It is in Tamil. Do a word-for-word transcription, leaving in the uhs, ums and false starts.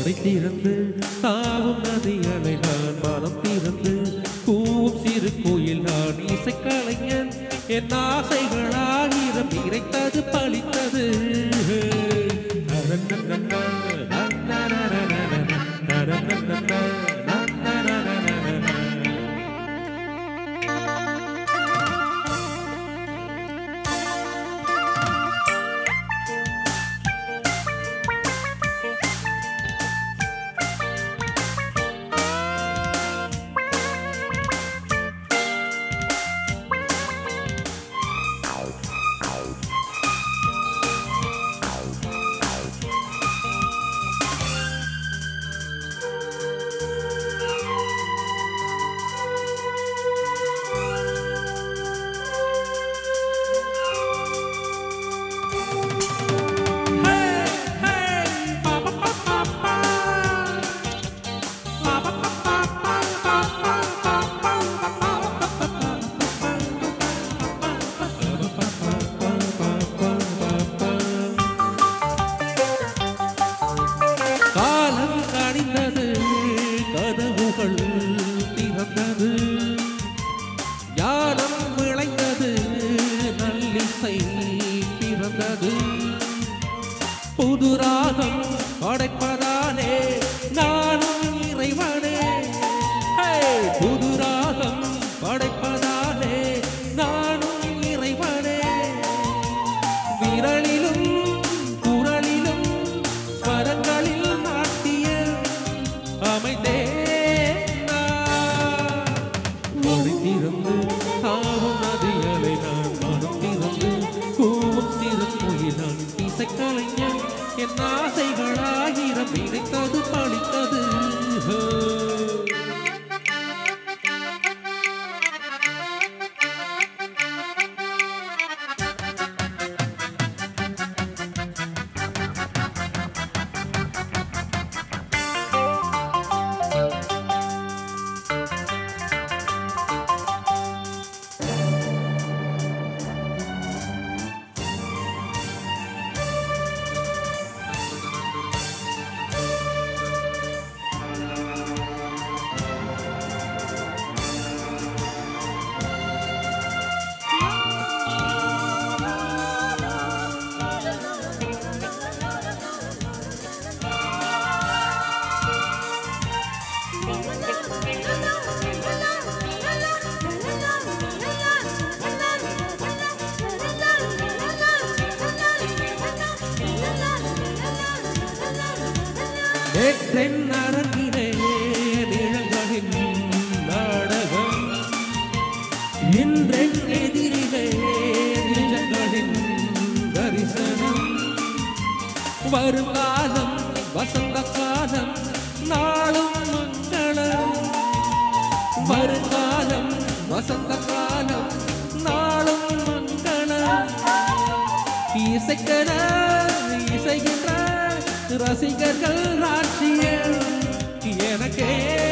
மடை திறந்து தாவும் நதிகளை நான் மனம் திறந்து கூவும் சிறு கோயில் நான் இசைக்கலைஞன் என் ஆசைகள் ஆயிரம் இறைத்தது பழித்தது புதுராகம் படைப்பதாலே நானும் இறைவனே புதுராகம் படைப்பதாலே நானும் இறைவனே விரலிலும் குரலிலும் ஸ்வரங்களில் நாட்டிய அமைந்தே மொழி திறந்து தாவும் நதிகளை நான் மனம் திறந்து கூவும் சிறு கோயில் நான் இசைக்கலைஞன் என் ஆசைகள் ஆயிரம் இணைத்தது பழித்தது அரங்கிலே நிழல்களின் நாடகம் இன்றென் எதிரிலே நிஜங்களின் தரிசனம் வருங்காலம் வசந்த காலம் நாளும் மங்களம் வருங்காலம் வசந்த காலம் நாளும் மங்களம் இசைக்கன இசைகின்ற ரசிகர்கள் ராட்சியம் எனக்கே